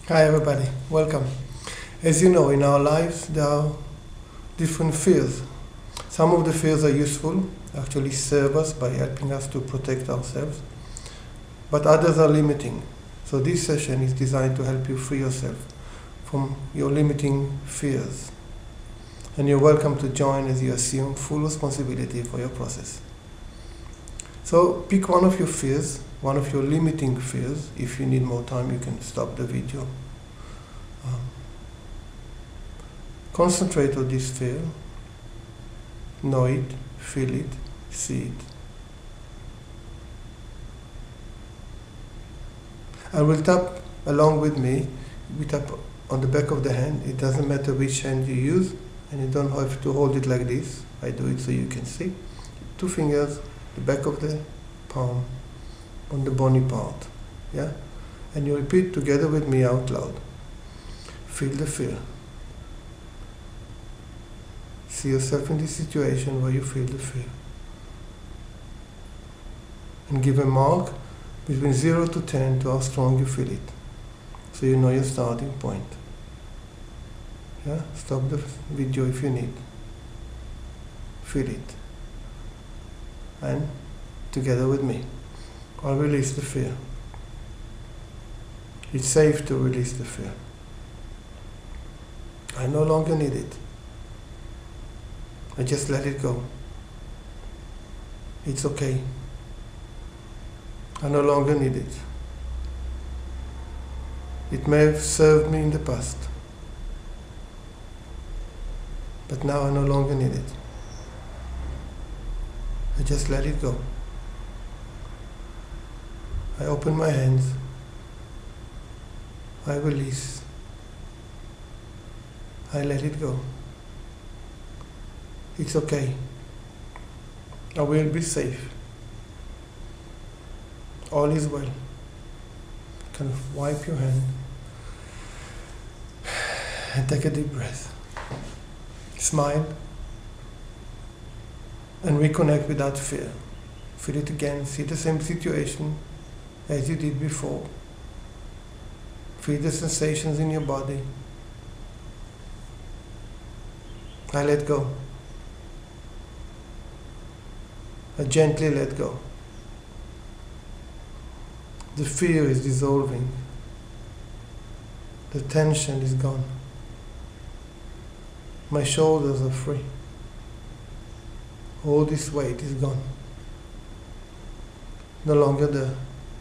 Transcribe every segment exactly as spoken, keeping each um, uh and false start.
Hi everybody, welcome. As you know, in our lives there are different fears. Some of the fears are useful, actually serve us by helping us to protect ourselves, but others are limiting. So this session is designed to help you free yourself from your limiting fears. And you're welcome to join as you assume full responsibility for your process. So pick one of your fears, one of your limiting fears. If you need more time, you can stop the video. Um, concentrate on this fear. Know it, feel it, see it. I will tap along with me. We tap on the back of the hand. It doesn't matter which hand you use, and you don't have to hold it like this. I do it so you can see. Two fingers, the back of the palm on the bony part, yeah? And you repeat together with me out loud. Feel the fear. See yourself in this situation where you feel the fear. And give a mark between zero to ten to how strong you feel it. So you know your starting point. Yeah? Stop the video if you need. Feel it. And together with me, I'll release the fear. It's safe to release the fear. I no longer need it. I just let it go. It's okay. I no longer need it. It may have served me in the past, but now I no longer need it. I just let it go. I open my hands. I release. I let it go. It's okay. I will be safe. All is well. Kind of wipe your hand and take a deep breath. Smile and reconnect with that fear. Feel it again. See the same situation as you did before. Feel the sensations in your body. I let go. I gently let go. The fear is dissolving. The tension is gone. My shoulders are free. All this weight is gone. No longer there.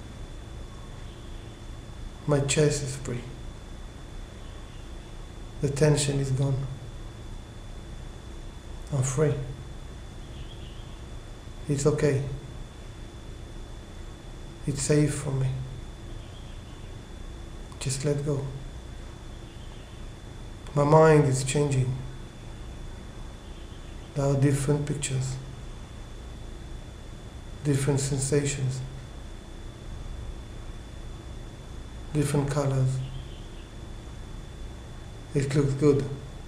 My chest is free. The tension is gone. I'm free. It's okay. It's safe for me. Just let go. My mind is changing. There are different pictures, different sensations, different colors. It looks good.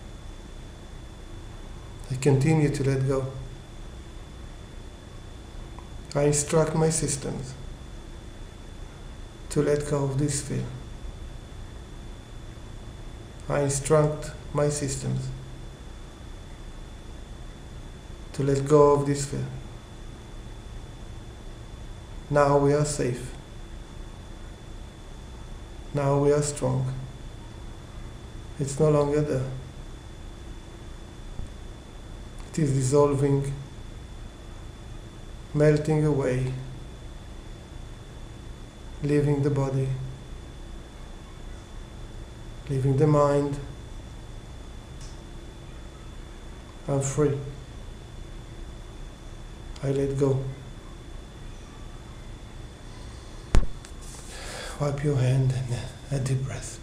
I continue to let go. I instruct my systems to let go of this fear. I instruct my systems to let go of this fear. Now we are safe. Now we are strong. It's no longer there. It is dissolving, melting away, leaving the body, leaving the mind. I'm free. I let go. Wipe your hand and a deep breath.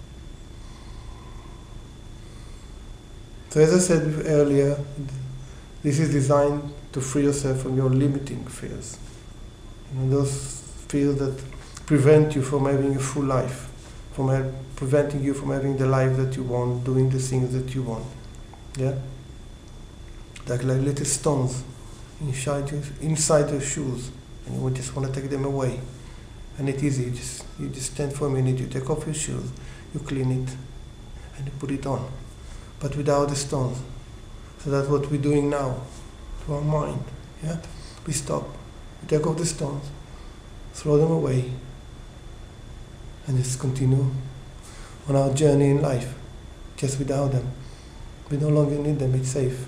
So as I said earlier, this is designed to free yourself from your limiting fears. You know, those fears that prevent you from having a full life, from ha- preventing you from having the life that you want, doing the things that you want. Yeah? Like, like little stones inside your, inside your shoes, and you just want to take them away. And it's easy. You just, you just stand for a minute, you take off your shoes, you clean it, and you put it on. But without the stones. So that's what we're doing now to our mind. Yeah? We stop. We take off the stones, throw them away, and just continue on our journey in life, just without them. We no longer need them, it's safe.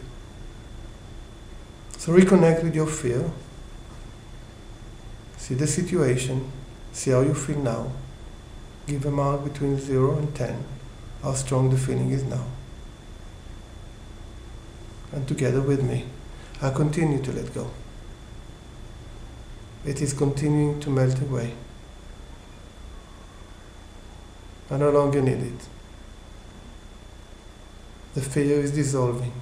So reconnect with your fear. See the situation, see how you feel now. Give a mark between zero and ten, how strong the feeling is now. And together with me, I continue to let go. It is continuing to melt away. I no longer need it. The fear is dissolving.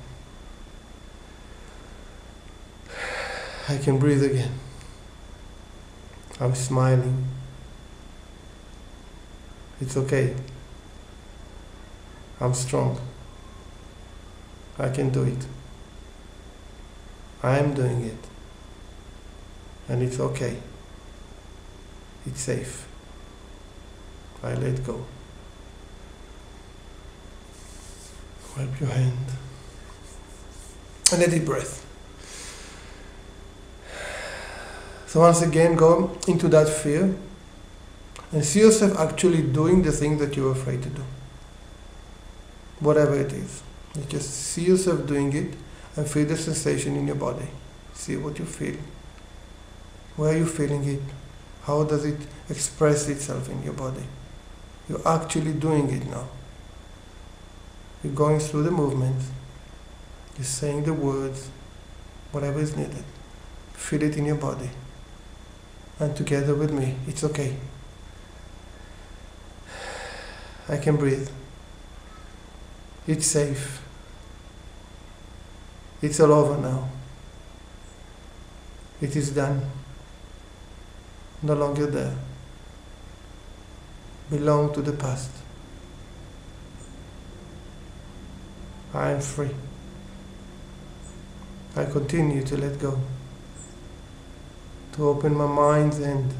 I can breathe again. I'm smiling. It's okay. I'm strong. I can do it. I am doing it. And it's okay. It's safe. I let go. Wipe your hand. And a deep breath. So once again, go into that fear and see yourself actually doing the thing that you're afraid to do. Whatever it is. You just see yourself doing it and feel the sensation in your body. See what you feel. Where are you feeling it? How does it express itself in your body? You're actually doing it now. You're going through the movements. You're saying the words, whatever is needed. Feel it in your body. And together with me, it's okay. I can breathe. It's safe. It's all over now. It is done. No longer there. Belong to the past. I am free. I continue to let go. To open my mind and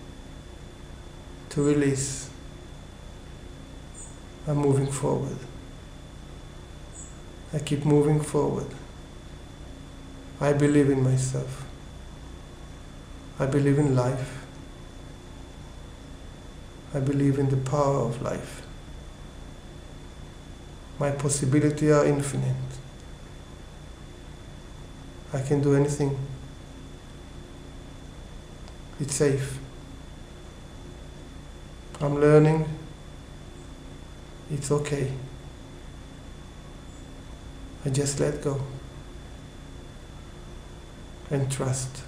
to release. I'm moving forward. I keep moving forward. I believe in myself. I believe in life. I believe in the power of life. My possibilities are infinite. I can do anything. It's safe. I'm learning. It's okay. I just let go. And trust.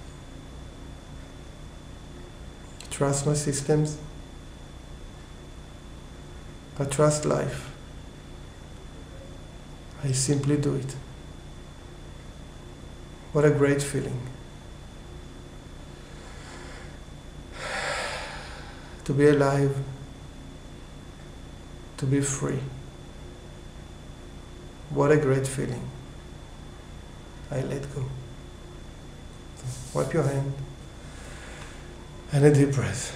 Trust my systems. I trust life. I simply do it. What a great feeling. To be alive. To be free. What a great feeling. I let go. Wipe your hand. And a deep breath.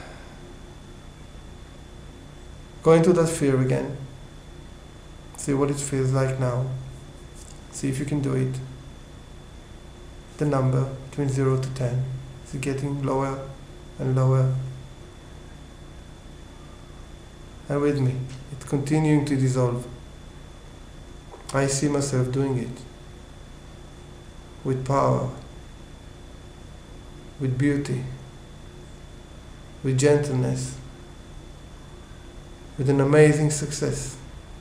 Go into that fear again. See what it feels like now. See if you can do it. The number between zero to ten. Is it getting lower and lower? And with me, it's continuing to dissolve. I see myself doing it. With power. With beauty. With gentleness. With an amazing success.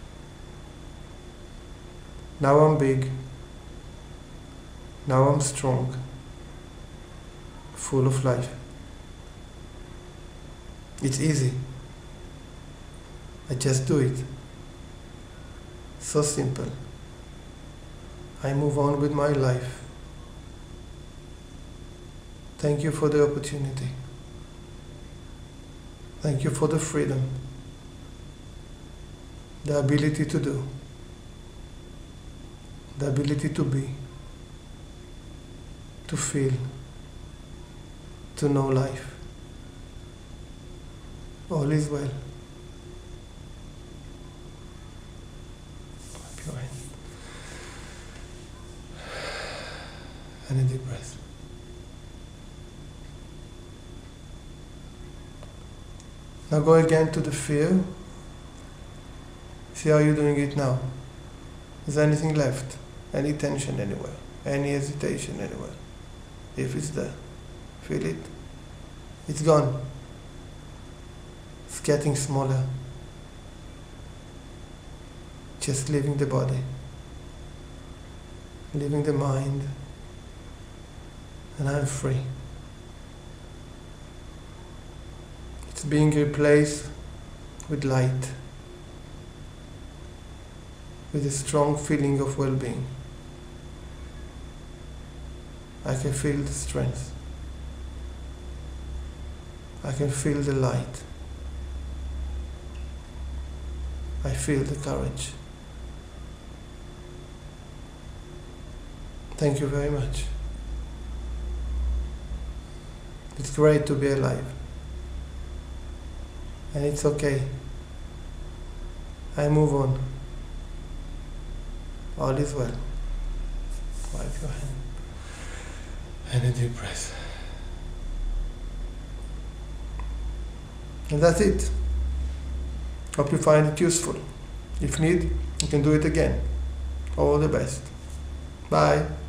Now I'm big. Now I'm strong. Full of life. It's easy. I just do it. So simple. I move on with my life. Thank you for the opportunity. Thank you for the freedom. The ability to do. The ability to be. To feel. To know life. All is well. Wipe your hand. And a deep breath. Now go again to the fear. See how you're doing it now. Is there anything left? Any tension anywhere? Any hesitation anywhere? If it's there, feel it. It's gone. It's getting smaller. Just leaving the body, leaving the mind, and I'm free. It's being replaced with light, with a strong feeling of well-being. I can feel the strength. I can feel the light. I feel the courage. Thank you very much. It's great to be alive. And it's okay. I move on. All is well. Wipe your hand. And a deep breath. And that's it. Hope you find it useful. If need, you can do it again. All the best. Bye.